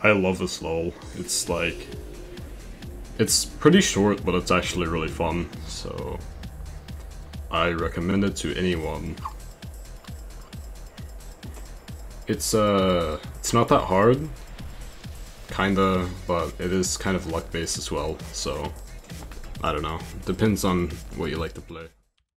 I love this level. It's like, it's pretty short, but it's actually really fun, so I recommend it to anyone. It's not that hard, kinda, but it is kind of luck-based as well, so I don't know. Depends on what you like to play.